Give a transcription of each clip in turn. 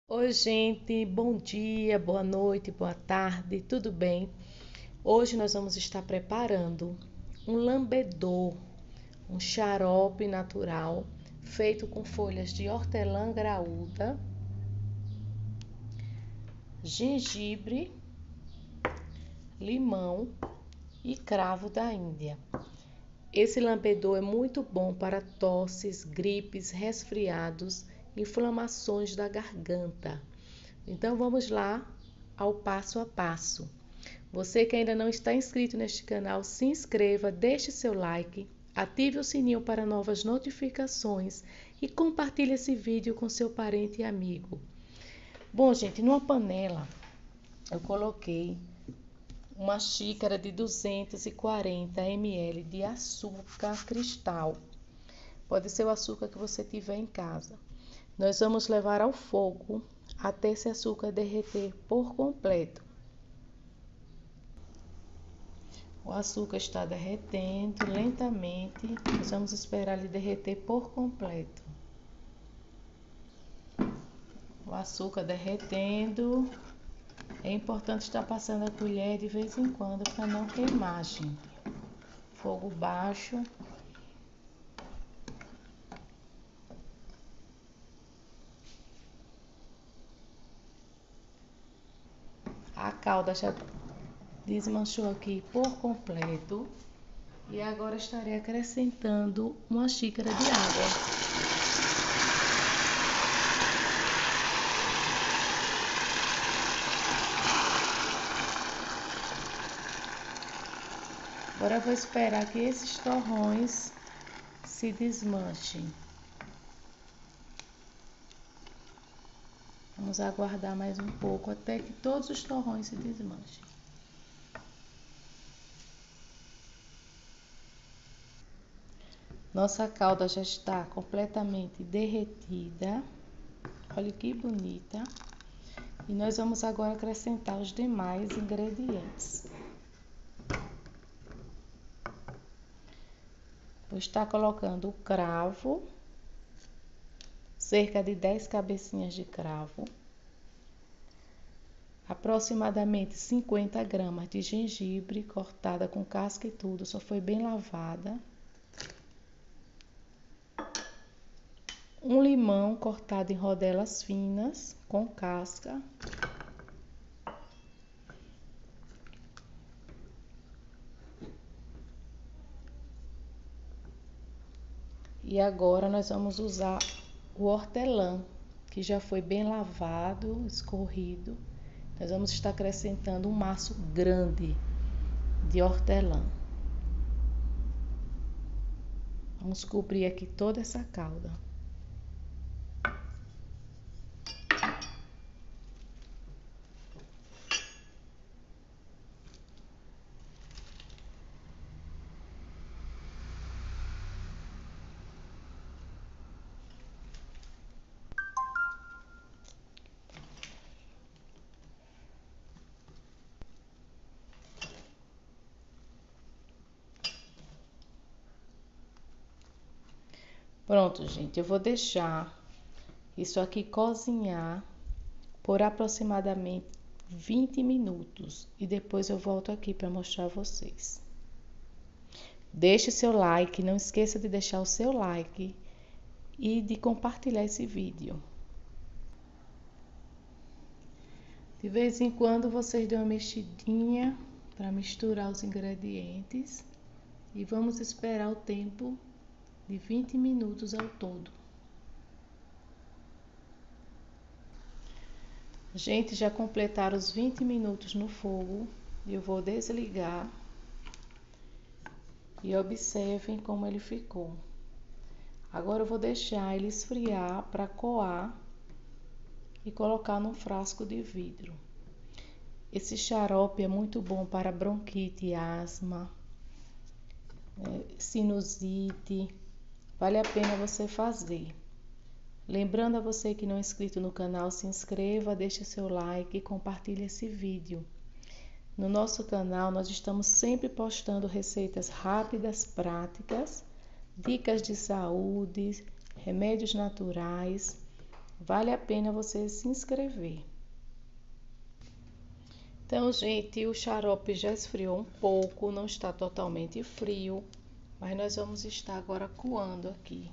Oi, gente, bom dia, boa noite, boa tarde, tudo bem? Hoje nós vamos estar preparando um lambedor, um xarope natural feito com folhas de hortelã graúda, gengibre, limão e cravo da Índia. Esse lambedor é muito bom para tosses, gripes, resfriados, inflamações da garganta. Então vamos lá ao passo a passo. Você que ainda não está inscrito neste canal, se inscreva, deixe seu like, ative o sininho para novas notificações e compartilhe esse vídeo com seu parente e amigo. Bom, gente, numa panela eu coloquei uma xícara de 240 ml de açúcar cristal. Pode ser o açúcar que você tiver em casa. Nós vamos levar ao fogo até esse açúcar derreter por completo. O açúcar está derretendo lentamente, nós vamos esperar ele derreter por completo. O açúcar derretendo, é importante estar passando a colher de vez em quando para não queimar, gente. Fogo baixo. A calda já desmanchou aqui por completo. E agora estarei acrescentando uma xícara de água. Agora eu vou esperar que esses torrões se desmanchem. Vamos aguardar mais um pouco até que todos os torrões se desmanchem. Nossa calda já está completamente derretida. Olha que bonita. E nós vamos agora acrescentar os demais ingredientes. Vou estar colocando o cravo, cerca de 10 cabecinhas de cravo, aproximadamente 50 gramas de gengibre cortada com casca e tudo, só foi bem lavada. Um limão cortado em rodelas finas com casca. E agora nós vamos usar o hortelã, que já foi bem lavado, escorrido. Nós vamos estar acrescentando um maço grande de hortelã. Vamos cobrir aqui toda essa calda. Pronto, gente, eu vou deixar isso aqui cozinhar por aproximadamente 20 minutos e depois eu volto aqui para mostrar a vocês. Deixe seu like, não esqueça de deixar o seu like e de compartilhar esse vídeo. De vez em quando vocês dão uma mexidinha para misturar os ingredientes e vamos esperar o tempo de 20 minutos ao todo. Gente, já completaram os 20 minutos no fogo e eu vou desligar e observem como ele ficou. Agora eu vou deixar ele esfriar para coar e colocar num frasco de vidro. Esse xarope é muito bom para bronquite, asma, sinusite. Vale a pena você fazer. Lembrando a você que não é inscrito no canal, se inscreva, deixe seu like e compartilhe esse vídeo. No nosso canal nós estamos sempre postando receitas rápidas, práticas, dicas de saúde, remédios naturais Vale a pena você se inscrever. Então, gente, o xarope já esfriou um pouco, não está totalmente frio, mas nós vamos estar agora coando aqui.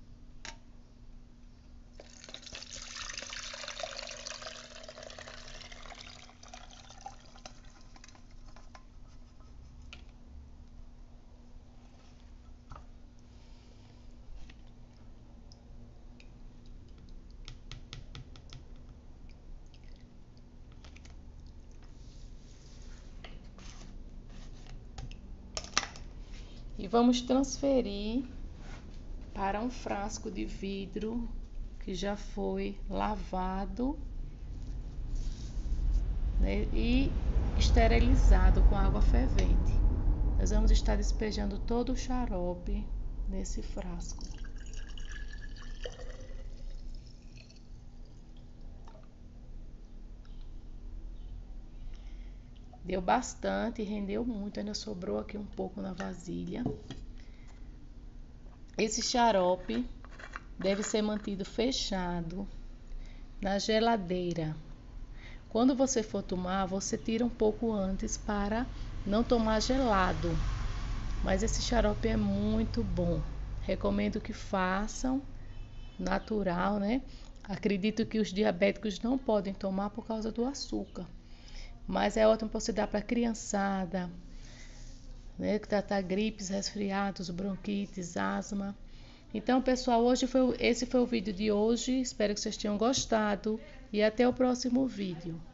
E vamos transferir para um frasco de vidro que já foi lavado, né, e esterilizado com água fervente. Nós vamos estar despejando todo o xarope nesse frasco. Deu bastante, rendeu muito, ainda sobrou aqui um pouco na vasilha. Esse xarope deve ser mantido fechado na geladeira. Quando você for tomar, você tira um pouco antes para não tomar gelado. Mas esse xarope é muito bom. Recomendo que façam, natural, né? Acredito que os diabéticos não podem tomar por causa do açúcar. Mas é ótimo para você dar para a criançada, né? Que tratar gripes, resfriados, bronquites, asma. Então, pessoal, esse foi o vídeo de hoje. Espero que vocês tenham gostado e até o próximo vídeo.